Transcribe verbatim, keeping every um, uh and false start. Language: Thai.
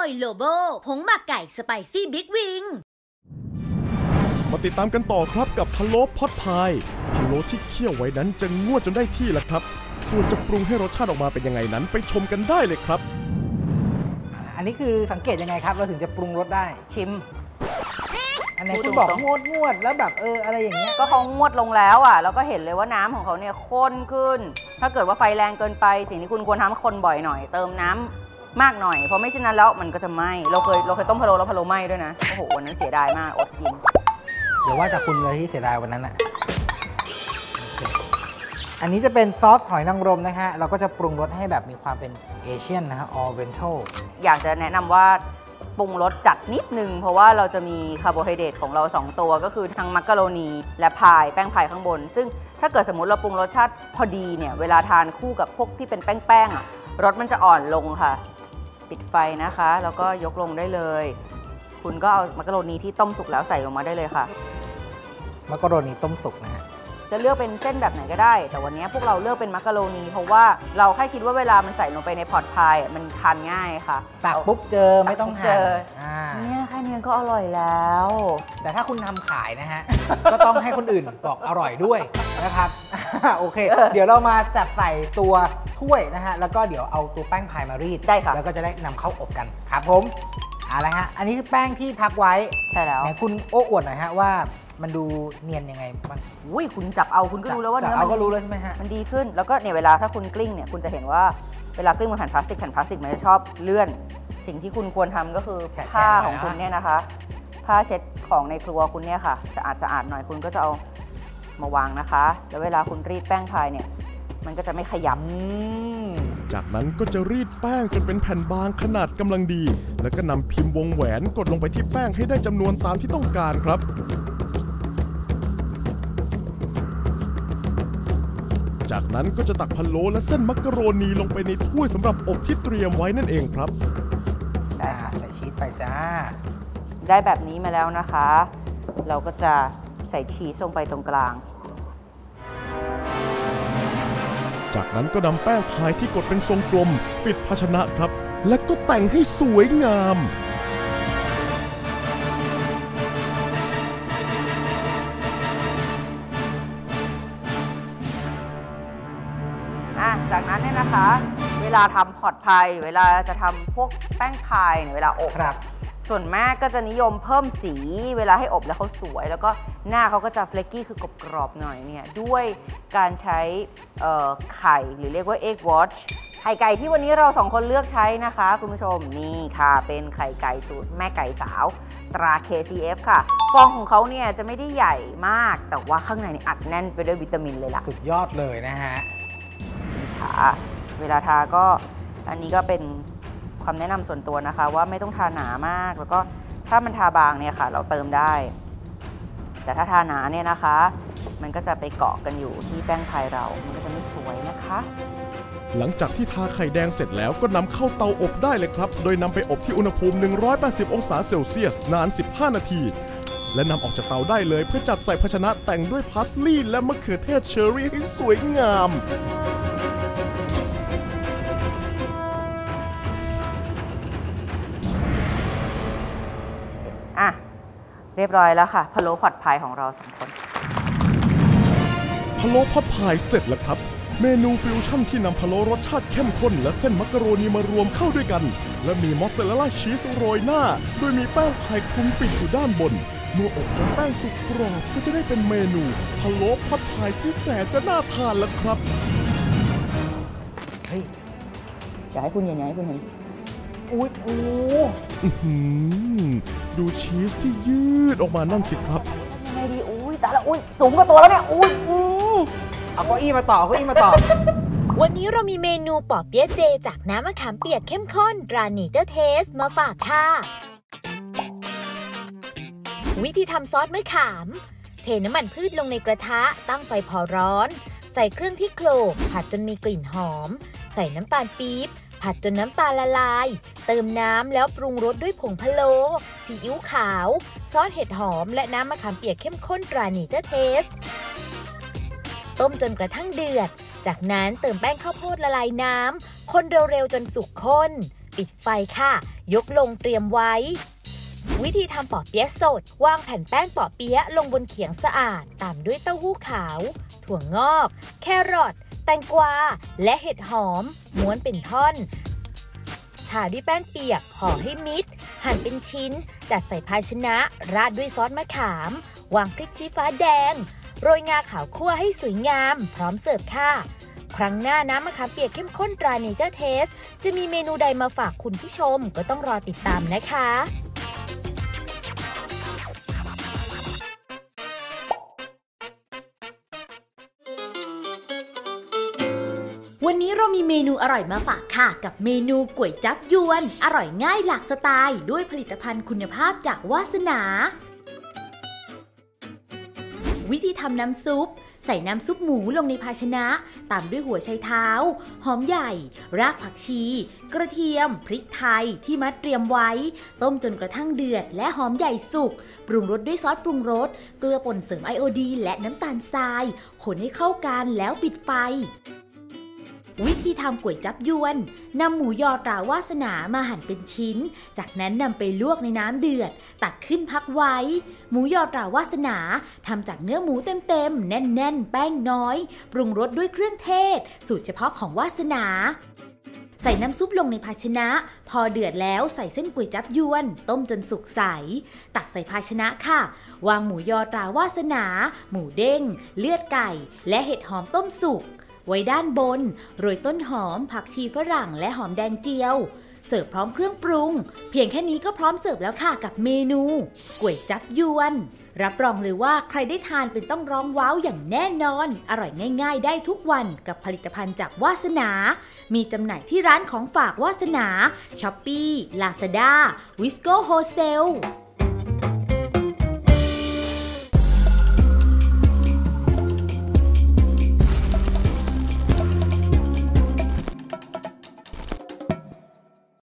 ยโลโบผงหมักไก่สไปซี่บิ๊กวิงมาติดตามกันต่อครับกับพะโล้พอตพายพะโล้ที่เคี่ยวไว้นั้นจะงวดจนได้ที่แล้วครับส่วนจะปรุงให้รสชาติออกมาเป็นยังไงนั้นไปชมกันได้เลยครับอันนี้คือสังเกตยังไงครับเราถึงจะปรุงรสได้ชิมอันไหนคุณบอกงวดงวดแล้วแบบเอออะไรอย่างเงี้ยก็เขางวดลงแล้วอ่ะแล้วก็เห็นเลยว่าน้ำของเขาเนี่ยข้นขึ้นถ้าเกิดว่าไฟแรงเกินไปสิ่งที่คุณควรทำคนบ่อยหน่อยเติมน้ำมากหน่อยเพราะไม่เช่นนั้นแล้วมันก็จะไหม้เราเคยเราเคยต้มพะโล้แล้วพะโล้ไหม้ด้วยนะโอ้โหวันนั้นเสียดายมากอดกินเดี๋ยวว่าจากคุณเลยที่เสียดายวันนั้นอ่ะอันนี้จะเป็นซอสหอยนางรมนะฮะเราก็จะปรุงรสให้แบบมีความเป็นเอเชียนนะฮะออเวนทัลอยากจะแนะนำว่าปรุงรสจัดนิดนึงเพราะว่าเราจะมีคาร์โบไฮเดรตของเราสองตัวก็คือทั้งมักกะโรนีและพายแป้งพายข้างบนซึ่งถ้าเกิดสมมติเราปรุงรสชาติพอดีเนี่ยเวลาทานคู่กับพวกที่เป็นแป้งๆอ่ะรสมันจะอ่อนลงค่ะปิดไฟนะคะแล้วก็ยกลงได้เลยคุณก็เอามักกะโรนีที่ต้มสุกแล้วใส่ลงมาได้เลยค่ะมักกะโรนีต้มสุกนะฮะจะเลือกเป็นเส้นแบบไหนก็ได้แต่วันนี้พวกเราเลือกเป็นมักกะโรนีเพราะว่าเราแค่คิดว่าเวลามันใส่ลงไปในพอตพายมันทานง่ายค่ะตักปุ๊บเจอไม่ต้องหั่นเนี่ยแค่นี้ก็อร่อยแล้วแต่ถ้าคุณทำขายนะฮะก็ต้องให้คนอื่นบอกอร่อยด้วยนะครับโอเคเดี๋ยวเรามาจัดใส่ตัวถ้วยนะฮะแล้วก็เดี๋ยวเอาตัวแป้งพายมารีดได้ค่ะแล้วก็จะได้นำเข้าอบกันครับผมเอาละฮะอันนี้คือแป้งที่พักไว้ใช่แล้วไหนคุณโอ้อวดหน่อยฮะว่ามันดูเนียนยังไงมันอุ้ยคุณจับเอาคุณก็รู้แล้วว่าเนื้อมันก็รู้แล้วใช่ไหมฮะมันดีขึ้นแล้วก็เนี่ยเวลาถ้าคุณกลิ้งเนี่ยคุณจะเห็นว่าเวลากลิ้งบนแผ่นพลาสติกแผ่นพลาสติกมันจะชอบเลื่อนสิ่งที่คุณควรทำก็คือผ้าของคุณเนี่ยนะคะผ้าเช็ดของในครัวคุณเนี่ยค่ะสะอาดสะอาดหน่อยคุณก็จะเอามาวางนะคะแล้วเวลาคุณรีดแป้งพายเนี่ยมันก็จะไม่ขยับจากนั้นก็จะรีดแป้งจนเป็นแผ่นบางขนาดกำลังดีแล้วก็นำพิมพ์วงแหวนกดลงไปที่แป้งให้ได้จำนวนตามที่ต้องการครับจากนั้นก็จะตักพะโล้และเส้นมักกะโรนีลงไปในถ้วยสำหรับอบที่เตรียมไว้นั่นเองครับได้ใส่ชีสไปจ้าได้แบบนี้มาแล้วนะคะเราก็จะใส่ชีสลงไปตรงกลางจากนั้นก็นำแป้งพายที่กดเป็นทรงกลมปิดภาชนะครับและก็แต่งให้สวยงามจากนั้นเนี่ยนะคะเวลาทำพอตพายเวลาจะทำพวกแป้งพายเนี่ยเวลาอบส่วนมากก็จะนิยมเพิ่มสีเวลาให้อบแล้วเขาสวยแล้วก็หน้าเขาก็จะเฟลกกี้คือกรอบๆหน่อยเนี่ยด้วยการใช้ไข่หรือเรียกว่า egg wash ไข่ไก่ที่วันนี้เราสองคนเลือกใช้นะคะคุณผู้ชมนี่ค่ะเป็นไข่ไก่สูตรแม่ไก่สาวตรา เค ซี เอฟ ค่ะฟองของเขาเนี่ยจะไม่ได้ใหญ่มากแต่ว่าข้างในนี่อัดแน่นไปด้วยวิตามินเลยล่ะสุดยอดเลยนะฮะเวลาทาก็อันนี้ก็เป็นความแนะนำส่วนตัวนะคะว่าไม่ต้องทาหนามากแล้วก็ถ้ามันทาบางเนี่ยค่ะเราเติมได้แต่ถ้าทาหนาเนี่ยนะคะมันก็จะไปเกาะกันอยู่ที่แป้งพายเรามันก็จะไม่สวยนะคะหลังจากที่ทาไข่แดงเสร็จแล้วก็นำเข้าเตาอบได้เลยครับโดยนำไปอบที่อุณหภูมิหนึ่งร้อยแปดสิบองศาเซลเซียสนานสิบห้านาทีและนำออกจากเตาได้เลยเพื่อจัดใส่ภาชนะแต่งด้วยพาสลีย์และมะเขือเทศเชอร์รี่ให้สวยงามอ่ะเรียบร้อยแล้วค่ะพะโล้พอตพายของเราสองคนพะโล้พอตพายเสร็จแล้วครับเมนูฟิวชั่นที่นำพะโล้รสชาติเข้มข้นและเส้นมักกะโรนีมารวมเข้าด้วยกันและมีมอสซาเรลล่าชีสโรยหน้าโดยมีแป้งพายคลุมปิดอยู่ด้านบนเมื่ออบจนแป้งสุกกรอบก็จะได้เป็นเมนูพะโล้พอตพายที่แสนจะน่าทานแล้วครับเฮ้ยอยากให้คุณเห็นอยากให้คุณเห็นอุ้ยโอ้ดูชีสที่ยืดออกมานั่นสิครับยังไงดีอุ้ยแต่ละอุ้ยสูงกว่าตัวแล้วเนี่ยอุ้ยเอาเก้าอี้มาต่อเก้าอี้มาต่อวันนี้เรามีเมนูปอเปี๊ยะเจจากน้ำมะขามเปียกเข้มข้นตราเนเจอร์เทสมาฝากค่ะวิธีทำซอสมะขามเทน้ำมันพืชลงในกระทะตั้งไฟพอร้อนใส่เครื่องที่โขลกผัดจนมีกลิ่นหอมใส่น้ำตาลปี๊บผัดจนน้ำตาลละลายเติมน้ำแล้วปรุงรสด้วยผงพะโล้ซีอิ๊วขาวซอสเห็ดหอมและน้ำมะขามเปียกเข้มข้นตราเนเจอร์เทสต้มจนกระทั่งเดือดจากนั้นเติมแป้งข้าวโพดละลายน้ำคนเร็วๆจนสุกข้นปิดไฟค่ะยกลงเตรียมไว้วิธีทำปอเปี๊ยะสดวางแผ่นแป้งปอเปี๊ยะลงบนเขียงสะอาดตามด้วยเต้าหู้ขาวถั่วงอกแครอทแตงกวาและเห็ดหอมม้วนเป็นท่อนทาด้วยแป้งเปียกห่อให้มิดหั่นเป็นชิ้นจัดใส่ภาชนะราดด้วยซอสมะขามวางพริกชี้ฟ้าแดงโรยงาขาวคั่วให้สวยงามพร้อมเสิร์ฟค่ะครั้งหน้าน้ำมะขามเปียกเข้มข้นตราเนเจอร์เทสจะมีเมนูใดมาฝากคุณผู้ชมก็ต้องรอติดตามนะคะวันนี้เรามีเมนูอร่อยมาฝากค่ะกับเมนูก๋วยจั๊บยวนอร่อยง่ายหลากสไตล์ด้วยผลิตภัณฑ์คุณภาพจากวาสนาวิธีทำน้ำซุปใส่น้ำซุปหมูลงในภาชนะตามด้วยหัวไชเท้าหอมใหญ่รากผักชีกระเทียมพริกไทยที่มัดเตรียมไว้ต้มจนกระทั่งเดือดและหอมใหญ่สุกปรุงรสด้วยซอสปรุงรสเกลือป่นเสริมไอโอดีนและน้ำตาลทรายคนให้เข้ากันแล้วปิดไฟวิธีทำก๋วยจั๊บยวนนำหมูยอตราวาสนามาหั่นเป็นชิ้นจากนั้นนำไปลวกในน้ำเดือดตักขึ้นพักไว้หมูยอตราวาสนาทำจากเนื้อหมูเต็มๆแน่นๆแป้งน้อยปรุงรสด้วยเครื่องเทศสูตรเฉพาะของวาสนาใส่น้ำซุปลงในภาชนะพอเดือดแล้วใส่เส้นก๋วยจั๊บยวนต้มจนสุกใสตักใส่ภาชนะค่ะวางหมูยอตราวาสนาหมูเด้งเลือดไก่และเห็ดหอมต้มสุกไว้ด้านบนโรยต้นหอมผักชีฝรั่งและหอมแดงเจียวเสิร์ฟพร้อมเครื่องปรุงเพียงแค่นี้ก็พร้อมเสิร์ฟแล้วค่ะกับเมนูก๋วยจั๊บยวนรับรองเลยว่าใครได้ทานเป็นต้องร้องว้าวอย่างแน่นอนอร่อยง่ายๆได้ทุกวันกับผลิตภัณฑ์จากวาสนามีจำหน่ายที่ร้านของฝากวาสนา ช้อปปี้ ลาซาด้า วิสโก้โฮเซล